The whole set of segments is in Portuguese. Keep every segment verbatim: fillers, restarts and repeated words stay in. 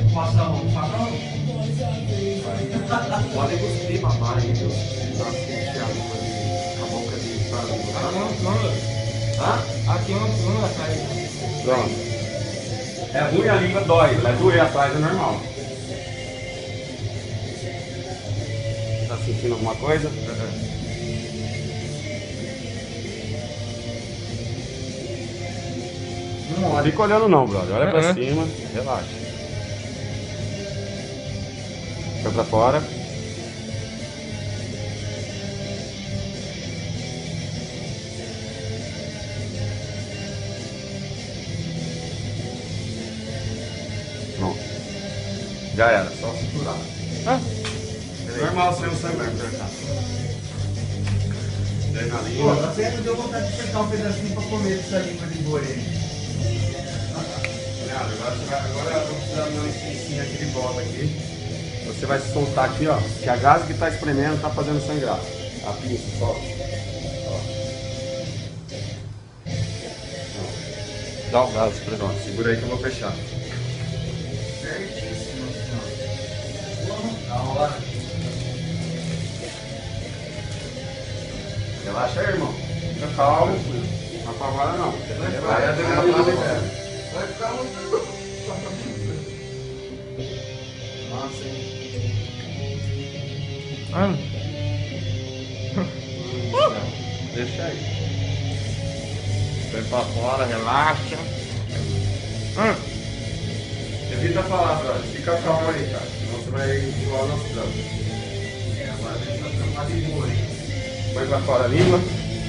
Passa um facão? Podem cuspir, mamar aí, viu? Dá sentir a língua ali, a boca ali pra língua. Aqui é uma pluma. Hã? Aqui é uma pluma atrás. Pronto. É ruim, a língua dói, vai doer atrás, é normal. Tá sentindo alguma coisa? Uhum. Não fica olhando não, brother. Olha pra Uhum. cima, relaxa. Foi pra fora. Pronto. Já era, só segurar. Ah, Normal sem o sangue pra cá. Daí na Pô, língua. você me deu vontade de pegar um pedacinho pra comer dessa língua de boi aí. Agora, você vai, agora eu vou precisar de uma licencinha aqui de volta aqui. Você vai se soltar aqui, ó. Que a gás que está espremendo está fazendo sangrar. A pinça, solta. Ó. Dá o gás espremendo. Segura aí que eu vou fechar. Certíssimo, senhor. Da hora. Relaxa aí, irmão. Fica calmo. Não apavora não. Relaxa. Vai ficar muito. Nossa, hein? ah. Deixa aí. Põe pra fora, relaxa. Ah. Evita falar, brother. Fica calmo aí, cara. Senão você vai enjoar o nosso trampo. É, agora a gente vai trampar de boa, hein? Põe pra fora a língua.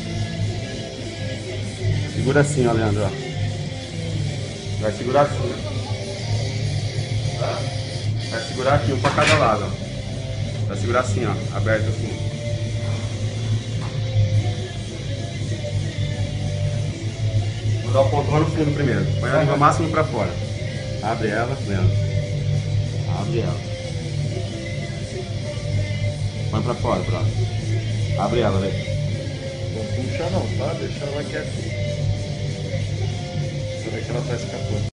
Segura assim, ó, Leandro. Ó. Vai segurar assim. Vai segurar aqui, um pra cada lado, ó. Vai segurar assim, ó. Aberto assim. Vou dar o ponto lá no fundo primeiro. Põe a língua máximo pra fora. Abre ela, Leandro. Abre ela. Põe pra fora, brother. Abre ela, velho. Não puxa não, tá? Deixa ela quietinha. Você vê que ela tá escapando.